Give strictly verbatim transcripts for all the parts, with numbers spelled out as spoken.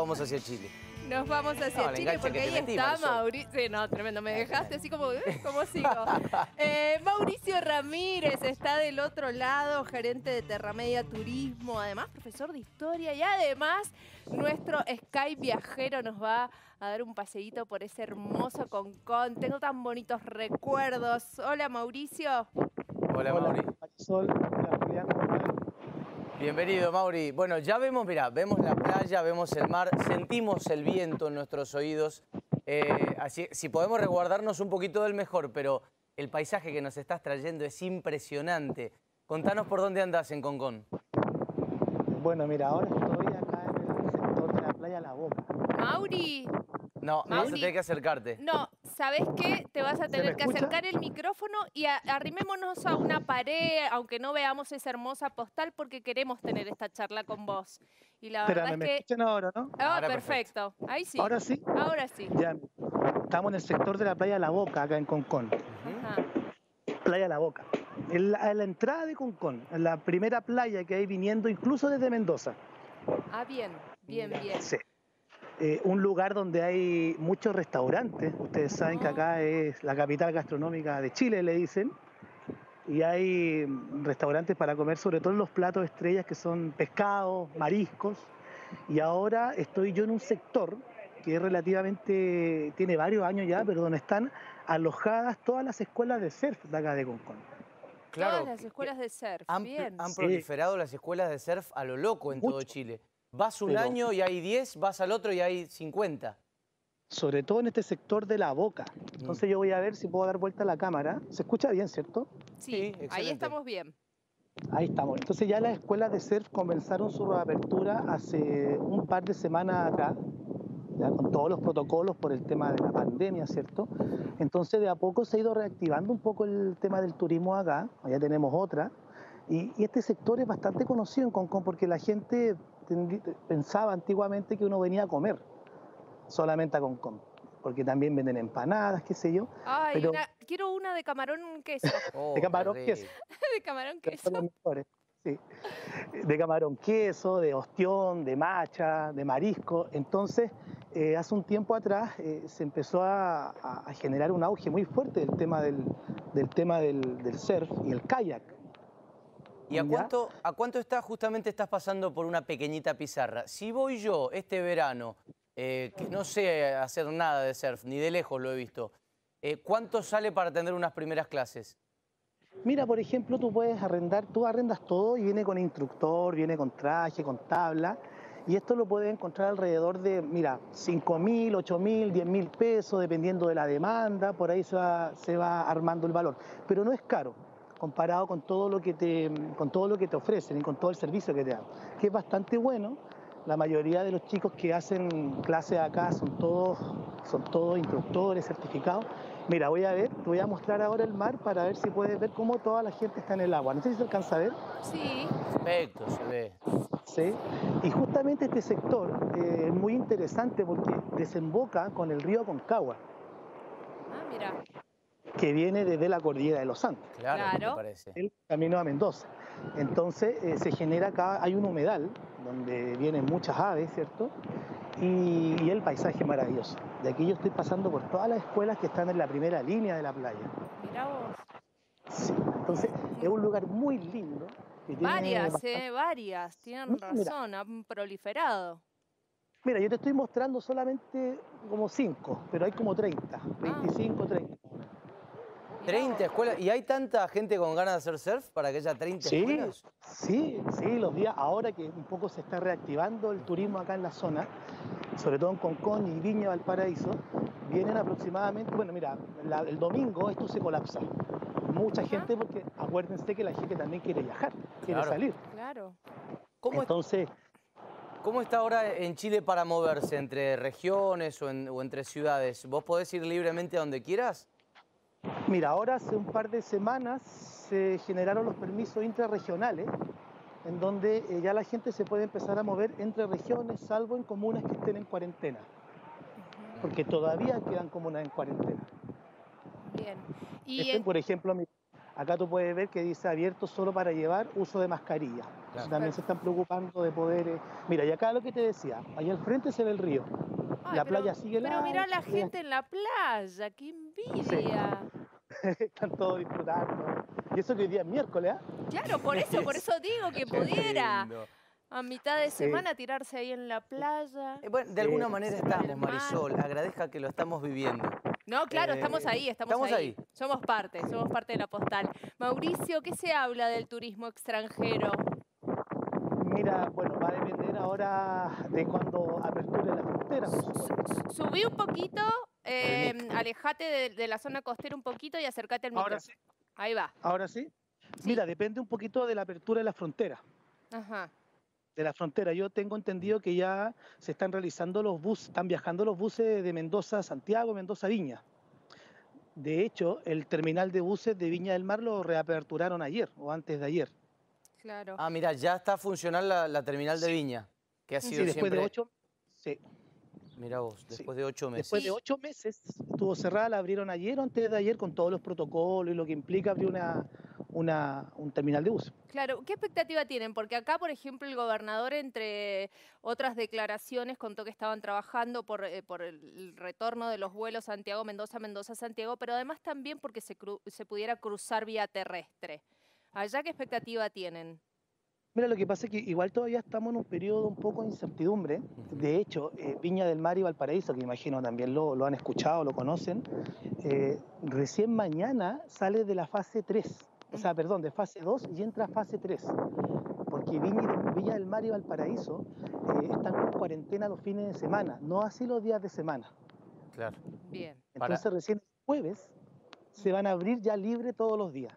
vamos hacia Chile. Nos vamos hacia No, Chile porque ahí metí, está Marisol. Mauricio. Sí, no, tremendo. Me dejaste así como, ¿eh? ¿Cómo sigo? Eh, Mauricio Ramírez está del otro lado, gerente de Terramedia Turismo, además profesor de historia y además nuestro Skype viajero nos va a dar un paseíto por ese hermoso Concón. Tengo tan bonitos recuerdos. Hola, Mauricio. Hola, Hola, Mauri. Marisol. Hola, Julián, ¿cómo están? Bienvenido, Mauri. Bueno, ya vemos, mira, vemos la playa, vemos el mar, sentimos el viento en nuestros oídos. Eh, así, si podemos resguardarnos un poquito del mejor, pero el paisaje que nos estás trayendo es impresionante. Contanos por dónde andás en Concón. Bueno, mira, ahora estoy acá en el sector de la playa La Boca. Mauri. No, Mauri. vas a tener que acercarte. No, ¿sabes qué? Te vas a ¿Se tener me que escucha? acercar el micrófono y a- arrimémonos a una pared, aunque no veamos esa hermosa postal, porque queremos tener esta charla con vos. Y la verdad Espérame, es ¿me que... escuchan ahora, no? Ah, Ahora perfecto. Ahí sí. ¿Ahora sí? Ahora sí. Ya, estamos en el sector de la playa La Boca, acá en Concón. Ajá. Playa La Boca. En la, en la entrada de Concón, en la primera playa que hay viniendo incluso desde Mendoza. Ah, bien, bien, bien. Sí. Eh, un lugar donde hay muchos restaurantes. Ustedes saben que acá es la capital gastronómica de Chile, le dicen. Y hay restaurantes para comer, sobre todo los platos estrellas que son pescados, mariscos. Y ahora estoy yo en un sector que es relativamente, tiene varios años ya, pero donde están alojadas todas las escuelas de surf de acá de Concón. Todas las que- escuelas de surf, Han, bien. han Sí. proliferado las escuelas de surf a lo loco en todo Mucho. Chile. Vas un Pero- año y hay diez, vas al otro y hay cincuenta. Sobre todo en este sector de La Boca. Entonces yo voy a ver si puedo dar vuelta a la cámara. ¿Se escucha bien, cierto? Sí, Sí, ahí excelente. estamos bien. Ahí estamos. Entonces ya las escuelas de surf comenzaron su reapertura hace un par de semanas acá, ya con todos los protocolos por el tema de la pandemia, ¿cierto? Entonces de a poco se ha ido reactivando un poco el tema del turismo acá, ya tenemos otra, y, y este sector es bastante conocido en Concón porque la gente tendi- pensaba antiguamente que uno venía a comer solamente a Concón, porque también venden empanadas, qué sé yo, Ay, pero una- quiero una de camarón queso. Oh, de qué camarón rico. queso. De camarón que queso. son los mejores, sí. De camarón queso, de ostión, de macha, de marisco. Entonces, eh, hace un tiempo atrás eh, se empezó a, a- a generar un auge muy fuerte del tema del, del, tema del, del surf y el kayak. ¿Y a ¿Ya? cuánto, a cuánto está, justamente estás pasando por una pequeñita pizarra? Si voy yo este verano, eh, que no sé hacer nada de surf, ni de lejos lo he visto, eh, ¿cuánto sale para tener unas primeras clases? Mira, por ejemplo, tú puedes arrendar, tú arrendas todo y viene con instructor, viene con traje, con tabla. Y esto lo puedes encontrar alrededor de, mira, cinco mil, ocho mil, diez mil pesos, dependiendo de la demanda, por ahí se va, se va armando el valor. Pero no es caro comparado con todo lo que te, con todo lo que te ofrecen y con todo el servicio que te dan, que es bastante bueno. La mayoría de los chicos que hacen clases acá son todos, son todos instructores certificados. Mira, voy a ver, te voy a mostrar ahora el mar para ver si puedes ver cómo toda la gente está en el agua. No sé si se alcanza a ver. Sí. Perfecto, se ve. ¿Sí? Y justamente este sector eh, es muy interesante porque desemboca con el río Aconcagua, Ah, mira. que viene desde la cordillera de los Andes, Claro, ¿qué te Claro. parece? el camino a Mendoza. Entonces eh, se genera acá, hay un humedal donde vienen muchas aves, ¿cierto? Y, y el paisaje maravilloso. De aquí yo estoy pasando por todas las escuelas que están en la primera línea de la playa. Mira vos. Sí, entonces es un lugar muy lindo. Que tiene Varias, bastante- eh, varias. Tienen No, mira. razón, han proliferado. Mira, yo te estoy mostrando solamente como cinco, pero hay como treinta, veinticinco, treinta. Mirá treinta vos. escuelas. ¿Y hay tanta gente con ganas de hacer surf para que haya treinta Sí, escuelas? sí, sí, los días, ahora que un poco se está reactivando el turismo acá en la zona, sobre todo en Concón y Viña, Valparaíso, vienen aproximadamente, bueno, mira, la- el domingo esto se colapsa. Mucha Ajá. gente, porque acuérdense que la gente también quiere viajar, quiere Claro. salir. Claro. ¿Cómo, es- Entonces, cómo está ahora en Chile para moverse entre regiones o, en- o entre ciudades? ¿Vos podés ir libremente a donde quieras? mira, ahora hace un par de semanas se generaron los permisos intrarregionales, en donde eh, ya la gente se puede empezar a mover entre regiones, salvo en comunas que estén en cuarentena, Ujú. porque todavía quedan comunas en cuarentena. Bien. Y Este, en- por ejemplo, mi- acá tú puedes ver que dice abierto solo para llevar uso de mascarilla. Entonces también se están preocupando de poder... eh, Mira, y acá lo que te decía, allá al frente se ve el río. Ay, La pero, playa sigue pero larga, mirá la sigue- gente en la playa, qué envidia. están todos disfrutando. Y eso que hoy día es miércoles, ¿ah? Claro, por eso, por eso digo que pudiera lindo. a mitad de Sí. semana tirarse ahí en la playa. Eh, Bueno, de Sí, alguna manera observar estamos, el mar. Marisol. Agradezca que lo estamos viviendo. No, claro, Eh, estamos ahí, estamos, estamos ahí. ahí. Somos parte, somos parte de la postal. Mauricio, ¿qué se habla del turismo extranjero? Mira, bueno, va a depender ahora de cuando aperture la frontera, por supuesto. Su- Subí un poquito, eh, alejate de, de la zona costera un poquito y acércate al Ahora micrófono. sí, Ahí va. ahora sí. Sí. Mira, depende un poquito de la apertura de la frontera. Ajá. De la frontera. Yo tengo entendido que ya se están realizando los buses, están viajando los buses de Mendoza a Santiago, Mendoza a Viña. De hecho, el terminal de buses de Viña del Mar lo reaperturaron ayer o antes de ayer. Claro. Ah, mira, ya está funcional la, la terminal de Viña, que ha Sí, sido después siempre... de ocho, sí, Mira vos, sí. después de ocho meses. Después de ocho meses estuvo cerrada, la abrieron ayer o antes de ayer con todos los protocolos y lo que implica abrir una, una, un terminal de buses. Claro, ¿qué expectativa tienen? Porque acá, por ejemplo, el gobernador, entre otras declaraciones, contó que estaban trabajando por, eh, por el retorno de los vuelos Santiago-Mendoza, Mendoza-Santiago, pero además también porque se, cru- se pudiera cruzar vía terrestre. ¿Allá qué expectativa tienen? Mira, lo que pasa es que igual todavía estamos en un periodo un poco de incertidumbre. De hecho, eh, Viña del Mar y Valparaíso, que imagino también lo, lo han escuchado, lo conocen, eh, recién mañana sale de la fase tres, o sea, perdón, de fase dos y entra a fase tres. Porque Viña, Viña del Mar y Valparaíso eh, están con cuarentena los fines de semana, no así los días de semana. Claro. Bien. Para- Entonces recién el jueves se van a abrir ya libre todos los días.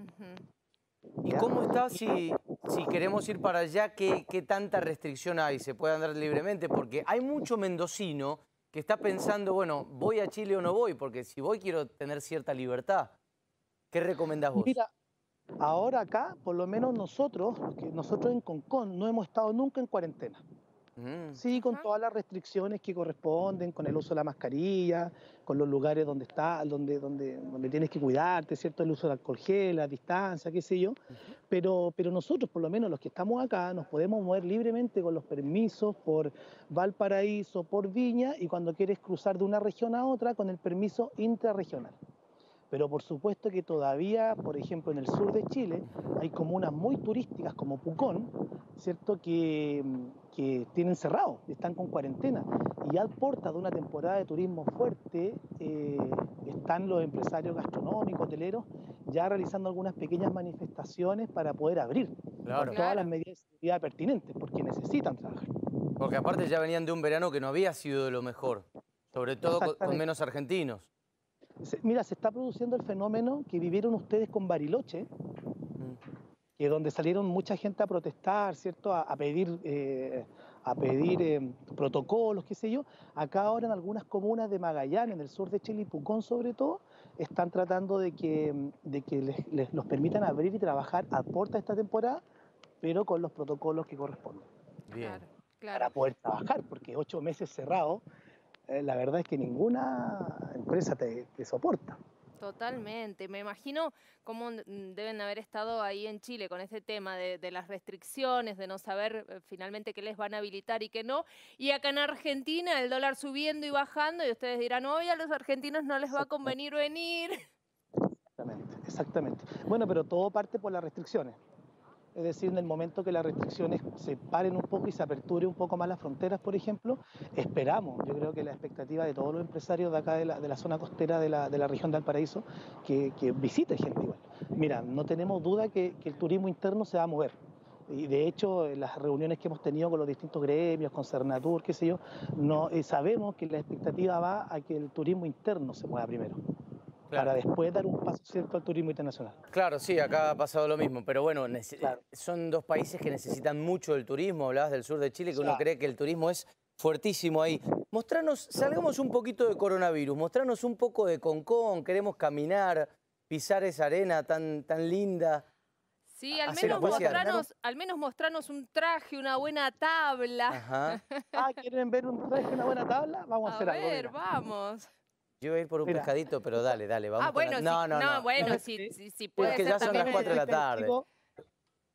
Ujú. ¿Y ¿Ya? cómo está si, si queremos ir para allá? ¿Qué, qué tanta restricción hay? ¿Se puede andar libremente? Porque hay mucho mendocino que está pensando, bueno, ¿voy a Chile o no voy? Porque si voy quiero tener cierta libertad. ¿Qué recomendás vos? Mira, ahora acá, por lo menos nosotros, porque nosotros en Concón no hemos estado nunca en cuarentena. Mm, Sí, con Ajá. todas las restricciones que corresponden, con el uso de la mascarilla, con los lugares donde está, donde, donde, donde tienes que cuidarte, ¿cierto? El uso del alcohol gel, la distancia, qué sé yo. Pero, pero nosotros, por lo menos los que estamos acá, nos podemos mover libremente con los permisos por Valparaíso, por Viña, y cuando quieres cruzar de una región a otra, con el permiso intrarregional. Pero por supuesto que todavía, por ejemplo, en el sur de Chile, hay comunas muy turísticas como Pucón, ¿cierto? Que, que tienen cerrado, están con cuarentena. Y a puertas de una temporada de turismo fuerte, eh, están los empresarios gastronómicos, hoteleros, ya realizando algunas pequeñas manifestaciones para poder abrir, claro. con todas las Claro. medidas de seguridad pertinentes, porque necesitan trabajar. Porque aparte ya venían de un verano que no había sido de lo mejor. Sobre todo con, con Exactamente. menos argentinos. Se- Mira, se está produciendo el fenómeno que vivieron ustedes con Bariloche, Mm. que donde salieron mucha gente a protestar, ¿cierto? A, a pedir, eh, a pedir eh, protocolos, qué sé yo. Acá ahora en algunas comunas de Magallanes, en el sur de Chile y Pucón sobre todo, están tratando de que, de que les, les- los permitan abrir y trabajar a puerta esta temporada, pero con los protocolos que corresponden, Bien. Claro, para claro. poder trabajar, porque ocho meses cerrados, eh, la verdad es que ninguna empresa te, te soporta. Totalmente. Me imagino cómo mm, deben haber estado ahí en Chile con este tema de, de las restricciones, de no saber eh, finalmente qué les van a habilitar y qué no. Y acá en Argentina el dólar subiendo y bajando y ustedes dirán, oye, a los argentinos no les va a convenir venir. Exactamente, exactamente. Bueno, pero todo parte por las restricciones. Es decir, en el momento que las restricciones se paren un poco y se aperture un poco más las fronteras, por ejemplo, esperamos, yo creo que la expectativa de todos los empresarios de acá de la, de la zona costera de la, de la región de Valparaíso, que, que visite gente igual. Mira, no tenemos duda que, que el turismo interno se va a mover. Y de hecho, en las reuniones que hemos tenido con los distintos gremios, con Cernatur, qué sé yo, no, eh, sabemos que la expectativa va a que el turismo interno se mueva primero, Claro. para después dar un paso cierto al turismo internacional. Claro, sí, acá ha pasado lo mismo, pero bueno, nece- Claro. son dos países que necesitan mucho del turismo. Hablabas del sur de Chile, que uno Claro. cree que el turismo es fuertísimo ahí. Mostranos, salgamos un poquito de coronavirus, mostranos un poco de Concón, queremos caminar, pisar esa arena tan, tan linda. Sí, al Hacelo menos, pasear. mostranos, al menos mostrarnos un traje, una buena tabla. Ajá. Ah, ¿quieren ver un traje, una buena tabla? Vamos a, A hacer algo. ver, mira. vamos. Yo iba a ir por un Mira. pescadito, pero dale, dale, vamos Ah, con bueno, la... sí, No, no, no. bueno, No, si, sí. si, si puede que ser ya son las también. cuatro de la Estoy tarde. cautivo-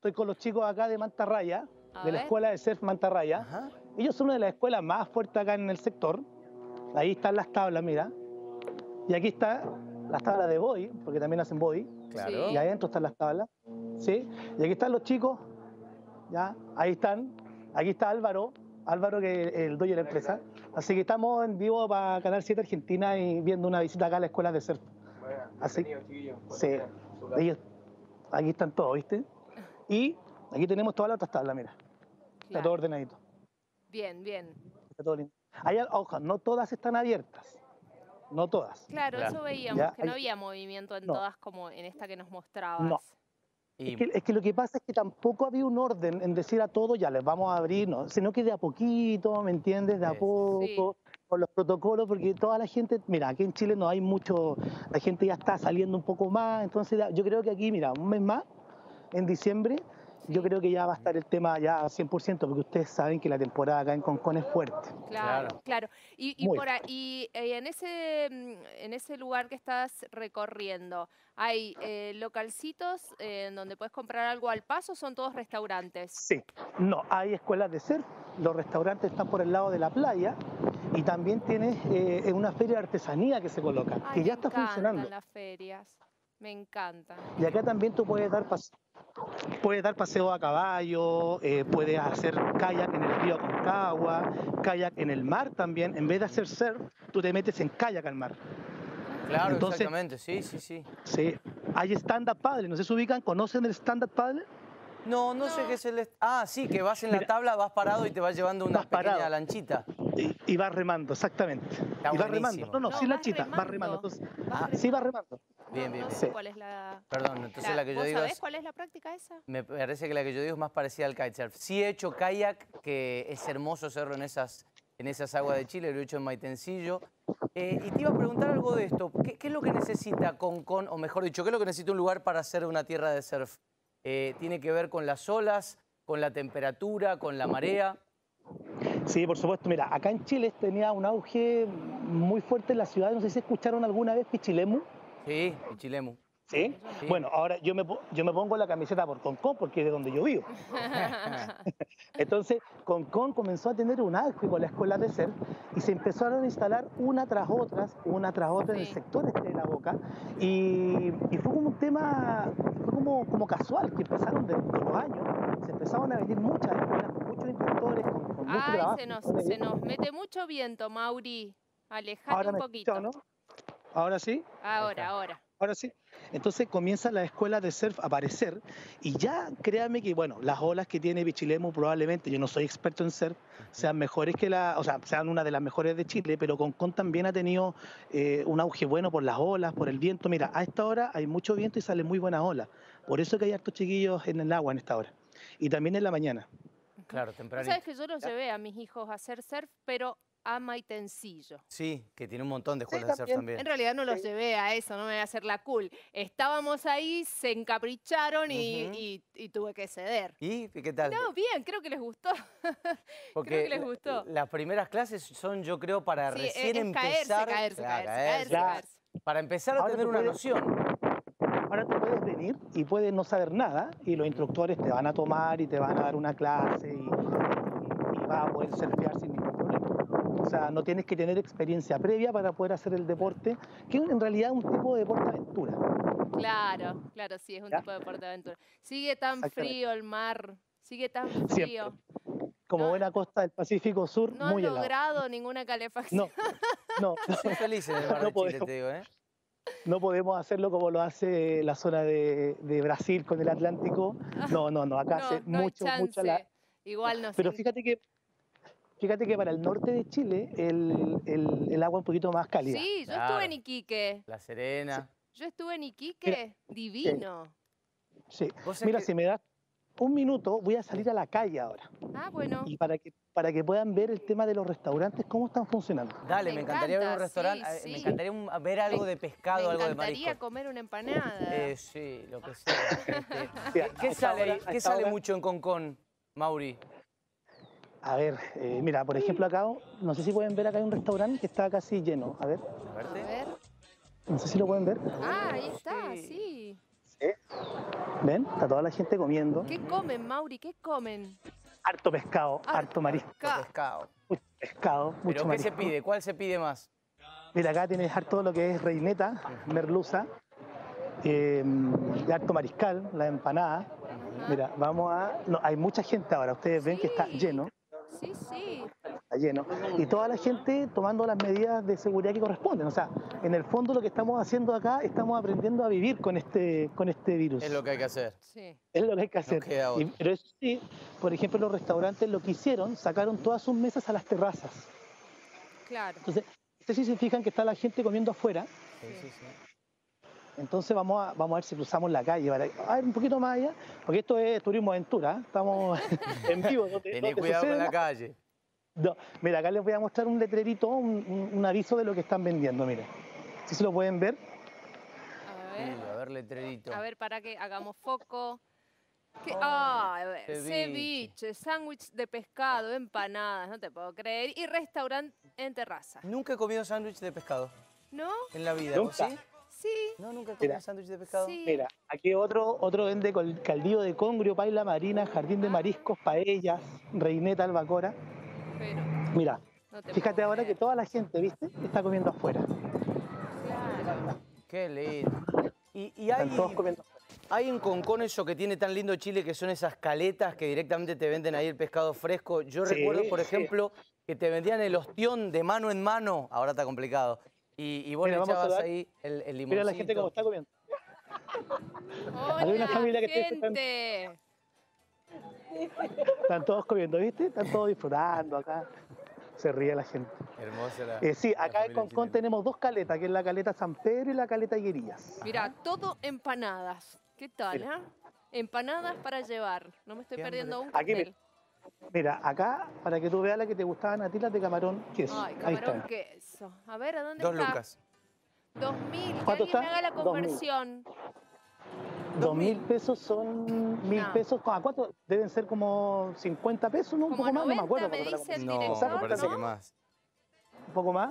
estoy con los chicos acá de Mantarraya, A de la ver. escuela de surf Mantarraya. Ajá. Ellos son una de las escuelas más fuertes acá en el sector. Ahí están las tablas, mira. Y aquí están las tablas de body, porque también hacen body. Claro. Sí. Y ahí adentro están las tablas. ¿Sí? Y aquí están los chicos. Ya, ahí están. Aquí está Álvaro. Álvaro, que es el dueño de la empresa. Así que estamos en vivo para Canal siete Argentina y viendo una visita acá a la escuela de surf. Así. Sí. Ellos, aquí están todos, ¿viste? Y aquí tenemos todas las otras tablas, mira. Está Claro. todo ordenadito. Bien, bien. Está todo lindo. Hay, ojo, no todas están abiertas. No todas. Claro, Claro. eso veíamos, Ya, que no hay- había movimiento en no. todas como en esta que nos mostrabas. No. Y Es que, es que lo que pasa es que tampoco había un orden en decir a todos, ya les vamos a abrir, no, sino que de a poquito, ¿me entiendes? De a Sí. poco, con los protocolos, porque toda la gente, mira, aquí en Chile no hay mucho, la gente ya está saliendo un poco más, entonces ya- yo creo que aquí, mira, un mes más, en diciembre, yo Sí. creo que ya va a estar el tema ya a cien por ciento, porque ustedes saben que la temporada acá en Concón es fuerte. Claro, Claro. claro. Y, y Muy por ahí, y, eh, en ese mm, en ese lugar que estás recorriendo, ¿hay eh, localcitos eh, en donde puedes comprar algo al paso o son todos restaurantes? Sí, no, hay escuelas de surf, los restaurantes están por el lado de la playa y también tienes eh, una feria de artesanía que se coloca, Ay, que me ya está funcionando. encantan las ferias. Me encantan. Y acá también tú puedes dar, pas- puedes dar paseo a caballo, eh, puedes hacer kayak en el río Aconcagua, kayak en el mar también. En vez de hacer surf, tú te metes en kayak al mar. claro, Entonces- exactamente, sí, sí, sí. Sí. Hay stand-up paddle, no sé si se ubican, ¿conocen el stand-up paddle? No, no sé qué es el... est- Ah, sí, que vas en la Mira. tabla, vas parado y te vas llevando una Vas pequeña parado. lanchita. Y, y vas remando, exactamente. Está y vas buenísimo. remando. No, no, No, sin vas lanchita, vas remando. remando. Entonces, Vas ah, sí, vas remando. Bien, No, bien, no bien. sé Sí. cuál es la... Perdón, entonces la- la que yo ¿Vos digo sabés es... cuál es la práctica esa? Me parece que la que yo digo es más parecida al kitesurf. Sí he hecho kayak, que es hermoso hacerlo en esas, en esas aguas de Chile, lo he hecho en Maitencillo. Eh, y te iba a preguntar algo de esto. ¿Qué, qué es lo que necesita Concón, o mejor dicho, qué es lo que necesita un lugar para hacer una tierra de surf? Eh, ¿Tiene que ver con las olas, con la temperatura, con la marea? Sí, por supuesto. Mira, acá en Chile tenía un auge muy fuerte en la ciudad. No sé si escucharon alguna vez Pichilemu. Sí, Pichilemu. ¿Sí? Sí. Bueno, ahora yo me, po- yo me pongo la camiseta por Concón porque es de donde yo vivo. Entonces, Concón comenzó a tener un auge con la escuela de surf y se empezaron a instalar una tras otra, una tras otra en el Sí. sector este de la Boca. Y, y fue como un tema, fue como, como casual, que empezaron de, de los años, se empezaron a venir muchas escuelas con muchos instructores, con, con mucho Ay, trabajo. se nos, Entonces, se nos mete mucho viento, Mauri. Alejate ahora un me poquito. escucha, ¿o no? Ahora sí. Ahora, ahora. Ahora sí. Entonces comienza la escuela de surf a aparecer y ya créanme que, bueno, las olas que tiene Pichilemu probablemente, yo no soy experto en surf, sean mejores que la, o sea, sean una de las mejores de Chile, pero Concón también ha tenido eh, un auge bueno por las olas, por el viento. Mira, a esta hora hay mucho viento y salen muy buenas olas. Por eso que hay hartos chiquillos en el agua en esta hora. Y también en la mañana. Claro, Vos tempranito. sabés que yo los llevé a mis hijos a hacer surf, pero a Maitencillo. Sí, que tiene un montón de Sí, escuelas de surf también. también. En realidad no los Sí. llevé a eso, no me voy a hacer la cool. Estábamos ahí, se encapricharon y, Ujú. y- y tuve que ceder. ¿Y qué tal? No, bien, creo que les gustó. Porque que les la- gustó. las primeras clases son, yo creo, para Sí, recién es, es caerse, empezar. caerse, Claro, caerse, caerse, Ya. caerse. Para empezar a Ahora tener tú una puedes- noción. Ahora tú puedes venir y puedes no saber nada y los instructores te van a tomar y te van a dar una clase y, y- y vas a poder surfear sin ningún problema. O sea, no tienes que tener experiencia previa para poder hacer el deporte, que en realidad es un tipo de deporte aventura. Claro, claro, sí, es un ¿Ya? tipo de deporte de aventura. Sigue tan Exactamente. frío el mar, sigue tan Siempre. frío. Como No, buena costa del Pacífico Sur, No han muy helado. logrado ninguna calefacción. No, no, Yo soy feliz en el mar No de Chile, podemos. te digo, ¿eh? no podemos hacerlo como lo hace la zona de, de Brasil con el Atlántico. No, no, no, acá No, hace no hay mucho, chance. mucho la... Igual no Pero sé. fíjate que, fíjate que para el norte de Chile el, el- el agua es un poquito más cálida. Sí, yo Claro. estuve en Iquique. La Serena. Yo estuve en Iquique. Divino. Sí. Vos sabés Mira, que- si me das un minuto, voy a salir a la calle ahora. Ah, bueno. Y para que, para que puedan ver el tema de los restaurantes, cómo están funcionando. Dale, me, Me encantaría ver un encanta, restaurante, sí, eh, me sí. encantaría un- ver algo de pescado, Me algo de encantaría marisco. comer una empanada. Eh, sí, lo que sea. Este, Sí, ¿Qué, a qué esta sale, hora- ahí? a ¿Qué esta sale hora- mucho en Concón, Mauri? A ver, eh, mira, por ejemplo acá, no sé si pueden ver acá hay un restaurante que está casi lleno. A ver, A A verte. ver. no sé si lo pueden ver. Ah, ahí está, sí. sí. ¿Eh? ¿Ven? Está toda la gente comiendo. ¿Qué comen, Mauri? ¿Qué comen? Harto pescado, harto marisco. Ca- Pescado. Mucho pescado, mucho ¿Pero qué marisco. se pide? ¿Cuál se pide más? Mira, acá tienes harto lo que es reineta, merluza, eh, y harto mariscal, la empanada. Mira, vamos a... No, hay mucha gente ahora, ustedes ven que está Sí. lleno, Sí, sí. está lleno. Y toda la gente tomando las medidas de seguridad que corresponden. O sea, en el fondo lo que estamos haciendo acá, estamos aprendiendo a vivir con este, con este virus. Es lo que hay que hacer. Sí. Es lo que hay que hacer. queda otra. Y- pero eso sí, por ejemplo, los restaurantes lo que hicieron, sacaron todas sus mesas a las terrazas. Claro. Entonces, ustedes sí se fijan que está la gente comiendo afuera. Sí, sí, sí. Entonces vamos a, vamos a ver si cruzamos la calle. Para, a ver, un poquito más allá, porque esto es turismo aventura. ¿eh? Estamos en vivo. No te- Tené no te cuidado con sucede la nada. calle. No, mira, acá les voy a mostrar un letrerito, un, un- un aviso de lo que están vendiendo. Miren, si se lo pueden ver. A Sí, ver. a ver, letrerito. A ver, para que hagamos foco. ¿Qué? Ah, a ver, ceviche. ceviche, sándwich de pescado, empanadas, no te puedo creer. Y restaurante en terraza. Nunca he comido sándwich de pescado ¿No? en la vida. ¿Vos ¿Nunca? sí? Sí. No, nunca he comido Mira. sándwich de pescado. Sí. Mira, aquí otro, otro vende col- caldillo de congrio, paila marina, jardín de mariscos, paellas, reineta, albacora. Pero Mira, no te fíjate puedo ahora que creer. toda la gente, ¿viste? Está comiendo afuera. Claro. Qué lindo. Y, y Están hay, todos comiendo afuera. hay en Concón eso que tiene tan lindo Chile, que son esas caletas que directamente te venden ahí el pescado fresco. Yo Sí, recuerdo, por sí. ejemplo, que te vendían el ostión de mano en mano. Ahora está complicado. Y, y vos Mira, le vamos a echabas dar- ahí el, el limoncito. Mira la gente cómo está comiendo. Hola, una familia que está gente. Están todos comiendo, ¿viste? Están todos disfrutando acá. Se ríe la gente. Hermosa la... Eh, sí, la acá en familia Concón chilena. tenemos dos caletas, que es la caleta San Pedro y la caleta Higuerillas. Mira, todo empanadas. ¿Qué tal, Mira. ah? Empanadas para llevar. No me estoy Qué perdiendo un Aquí, cóctel. Mira, acá, para que tú veas la que te gustaban a ti, las de camarón queso. Ay, Ahí camarón están. queso. A ver, ¿a dónde Dos está? lucas. Dos mil. Que ¿Cuánto alguien me está? haga la Dos mil. conversión. Dos mil pesos son mil No. pesos. ¿A cuánto? Deben ser como cincuenta pesos, ¿no? Un Como poco más, no me noventa acuerdo. me cuánto era la dice el conversión. No, director, me parece ¿no? que más. Un poco más.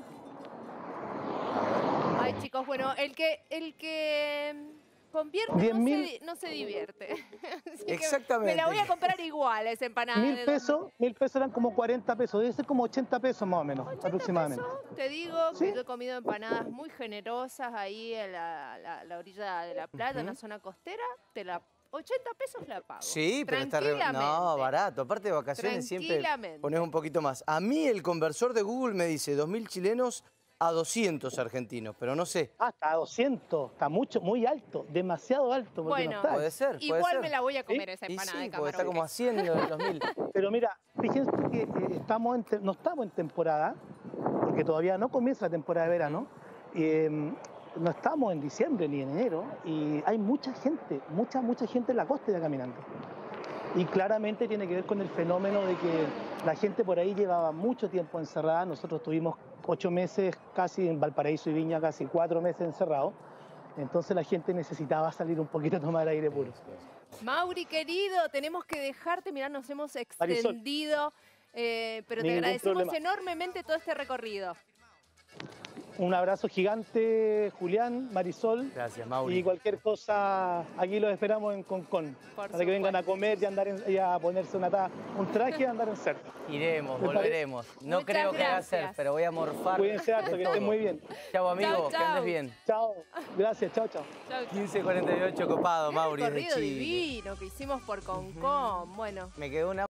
Ay, chicos, bueno, el que, el que mm, convierte Diez no mil. se, no se divierte. Así que Exactamente. me la voy a comprar igual, esa empanada. Mil de dos pesos, mil pesos eran como cuarenta pesos. Debe ser como ochenta pesos más o menos, ochenta aproximadamente. pesos. Te digo Sí. que yo he comido empanadas muy generosas ahí en la, la- la orilla de la playa, en la zona costera. Te la, ochenta pesos la pago. Sí, pero está re... Tranquilamente. No, barato. Aparte de vacaciones siempre Tranquilamente. pones un poquito más. A mí el conversor de Google me dice dos mil chilenos a doscientos argentinos, pero no sé. Ah, está a doscientos. Está mucho, muy alto. Demasiado alto. porque Bueno. no está. Puede ser, puede Igual ser. me la voy a comer Sí, esa Y empanada sí, de porque camarón. está como a cien de los mil. Pero mira, fíjense que eh, estamos en te- no estamos en temporada, porque todavía no comienza la temporada de verano. eh, no estamos en diciembre ni en enero, y hay mucha gente, mucha, mucha gente en la costa ya caminando. Y claramente tiene que ver con el fenómeno de que la gente por ahí llevaba mucho tiempo encerrada. Nosotros tuvimos ocho meses casi en Valparaíso y Viña, casi cuatro meses encerrados. Entonces la gente necesitaba salir un poquito a tomar aire puro. Mauri, querido, tenemos que dejarte. Mirá, nos hemos Marisol. extendido. eh, pero te Ningún agradecemos problema. enormemente todo este recorrido. Un abrazo gigante, Julián, Marisol. Gracias, Mauri. Y cualquier cosa, aquí los esperamos en Concón. Por Para que vengan a supuesto. comer y, andar en- y a ponerse una ta- un traje y andar en surf. Iremos, ¿Me parece? volveremos. No Muchas creo que haga gracias. surf, pero voy a morfar. Cuídense harto, de que estén todo. muy bien. Chau, amigo, Chau, que andes chau. bien. Chao. Gracias, chao, chao. Chau, chau. quince cuarenta y ocho copado, Qué Mauri, desde recorrido Chile. divino que hicimos por Concón. Bueno. Me quedó una